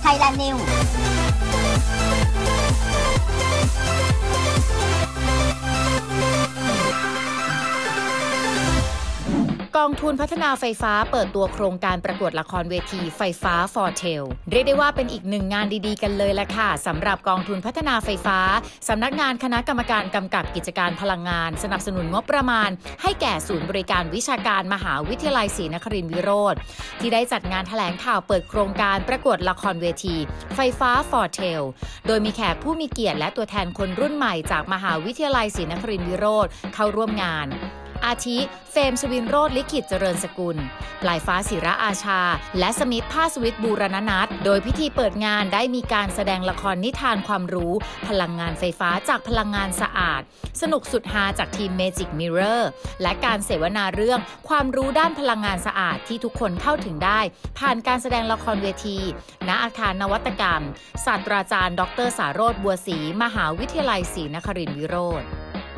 Thailand Newsกองทุนพัฒนาไฟฟ้าเปิดตัวโครงการประกวดละครเวทีไฟฟ้า For Tel เรียกได้ว่าเป็นอีกหนึ่งงานดีๆกันเลยละค่ะสำหรับกองทุนพัฒนาไฟฟ้าสำนักงานคณะกรรมการกำกับกิจการพลังงานสนับสนุนงบประมาณให้แก่ศูนย์บริการวิชาการมหาวิทยาลัยศรีนครินทรวิโรธที่ได้จัดงานแถลงข่าวเปิดโครงการประกวดละครเวทีไฟฟ้า For Tel โดยมีแขกผู้มีเกียรติและตัวแทนคนรุ่นใหม่จากมหาวิทยาลัยศรีนครินทรวิโรธเข้าร่วมงานอาทิเฟรมชวินโรจน์ลิขิตเจริญสกุลปลายฟ้าศิระอาชาและสมิทธภาสวิทย์บูรณนัทโดยพิธีเปิดงานได้มีการแสดงละครนิทานความรู้พลังงานไฟฟ้าจากพลังงานสะอาดสนุกสุดฮาจากทีม Magic Mirror และการเสวนาเรื่องความรู้ด้านพลังงานสะอาดที่ทุกคนเข้าถึงได้ผ่านการแสดงละครเวทีณอาคารนวัตกรรมศาสตราจารย์ดร.สาโรจน์บัวศรีมหาวิทยาลัยศรีนครินทรวิโรธ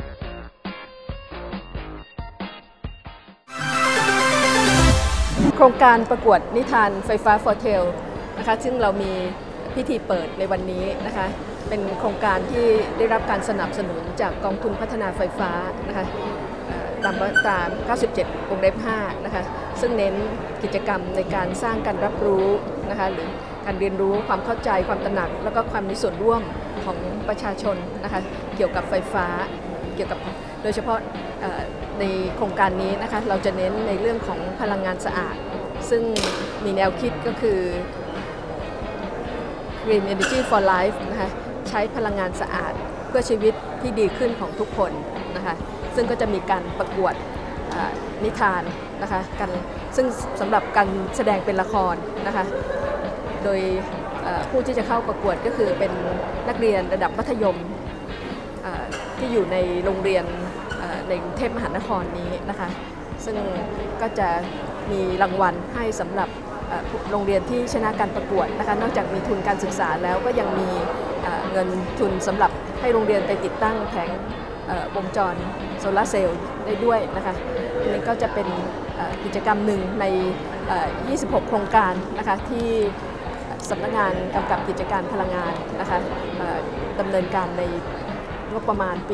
โครงการประกวดนิทานไฟฟ้า For Tel นะคะซึ่งเรามีพิธีเปิดในวันนี้นะคะเป็นโครงการที่ได้รับการสนับสนุนจากกองทุนพัฒนาไฟฟ้านะคะตามมาตรา97 วงเล็บ 5นะคะซึ่งเน้นกิจกรรมในการสร้างการรับรู้นะคะหรือการเรียนรู้ความเข้าใจความตระหนักแล้วก็ความมีส่วนร่วมของประชาชนนะคะเกี่ยวกับไฟฟ้าเกี่ยวกับโดยเฉพาะในโครงการนี้นะคะเราจะเน้นในเรื่องของพลังงานสะอาดซึ่งมีแนวคิดก็คือ Green Energy for Life นะคะใช้พลังงานสะอาดเพื่อชีวิตที่ดีขึ้นของทุกคนนะคะซึ่งก็จะมีการประกวดนิทานนะคะกันซึ่งสำหรับการแสดงเป็นละครนะคะโดยผู้ที่จะเข้าประกวดก็คือเป็นนักเรียนระดับมัธยมที่อยู่ในโรงเรียนในกรุงเทพมหานครนี้นะคะซึ่งก็จะมีรางวัลให้สำหรับโรงเรียนที่ชนะการประกวดนะคะนอกจากมีทุนการศึกษาแล้วก็ยังมีเงินทุนสำหรับให้โรงเรียนไปติดตั้งแผงวงจรโซลาร์เซลล์ได้ด้วยนะคะนี่ก็จะเป็นกิจกรรมหนึ่งใน26 โครงการนะคะที่สำนักงานกำกับกิจการพลังงานนะคะดำเนินการในงบประมาณปี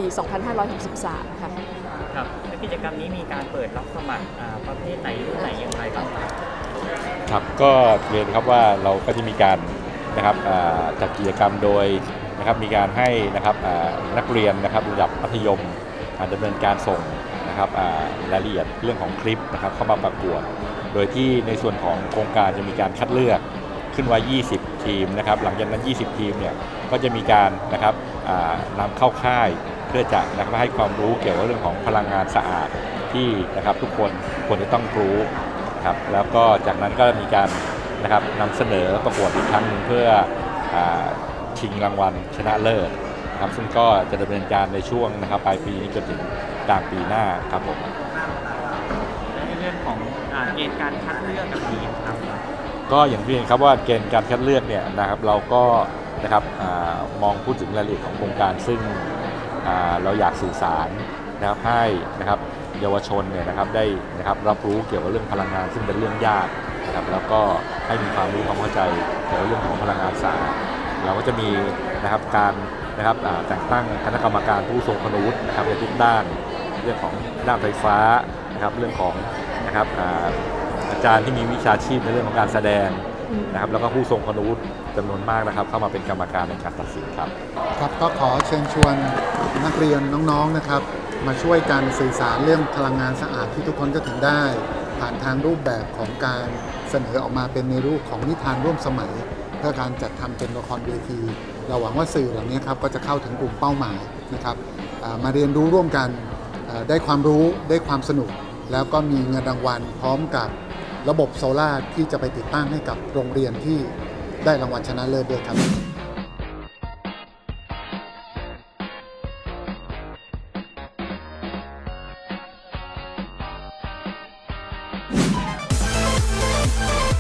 2563 ค่ะครับและกิจกรรมนี้มีการเปิดรับสมัครประเภทไหนรุ่นไหนอย่างไรบ้างครับก็เรียนครับว่าเราก็จะมีการนะครับจัดกิจกรรมโดยนะครับมีการให้นะครับนักเรียนนะครับระดับมัธยมดำเนินการส่งนะครับรายละเอียดเรื่องของคลิปนะครับเข้ามาประกวดโดยที่ในส่วนของโครงการจะมีการคัดเลือกขึ้นว่า20 ทีมนะครับหลังจากนั้น20 ทีมเนี่ยก็จะมีการนะครับนำเข้าค่ายเพื่อจะนะครับให้ความรู้เกี่ยวกับเรื่องของพลังงานสะอาดที่นะครับทุกคนควรจะต้องรู้ครับแล้วก็จากนั้นก็มีการนะครับนำเสนอประกวดอีกครั้งหนึ่งเพื่อชิงรางวัลชนะเลิศครับซึ่งก็จะดำเนินการในช่วงนะครับปลายปีนี้จนถึงกลางปีหน้าครับผมในเรื่องของเกณฑ์การคัดเลือกกับทีมครับก็อย่างที่เห็นครับว่าเกณฑ์การคัดเลือกเนี่ยนะครับเราก็นะครับมองพูดถึงรายละเอียดของโครงการซึ่งเราอยากสื่อสารนะครับให้นะครับเยาวชนเนี่ยนะครับได้นะครับรับรู้เกี่ยวกับเรื่องพลังงานซึ่งเป็นเรื่องยากนะครับแล้วก็ให้มีความรู้ความเข้าใจเกี่ยวกับเรื่องของพลังงานสะอาดเราก็จะมีนะครับการนะครับแต่งตั้งคณะกรรมการผู้ทรงคุณวุฒินะครับในทุกด้านเรื่องของด้านไฟฟ้านะครับเรื่องของนะครับอาจารย์ที่มีวิชาชีพในเรื่องของการแสดงนะครับแล้วก็ผู้ทรงคุณวุฒิจำนวนมากนะครับเข้ามาเป็นกรรมการในการตัดสินครับครับก็ขอเชิญชวนนักเรียนน้องๆนะครับมาช่วยกันสื่อสารเรื่องพลังงานสะอาดที่ทุกคนก็ถึงได้ผ่านทางรูปแบบของการเสนอออกมาเป็นในรูปของนิทานร่วมสมัยเพื่อการจัดทำเป็นละครเวทีเราหวังว่าสื่อเหล่านี้ครับก็จะเข้าถึงกลุ่มเป้าหมายนะครับมาเรียนรู้ร่วมกันได้ความรู้ได้ความสนุกแล้วก็มีเงินรางวัลพร้อมกับระบบโซล่าที่จะไปติดตั้งให้กับโรงเรียนที่ได้รางวัลชนะเลิศด้วยครับ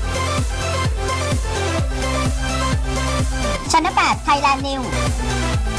ชั้น 8 Thailand News